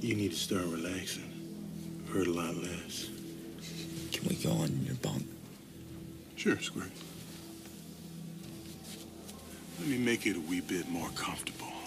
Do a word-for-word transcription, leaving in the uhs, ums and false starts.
You need to start relaxing. Hurt a lot less. Can we go on your bunk? Sure, Squirt. Let me make it a wee bit more comfortable.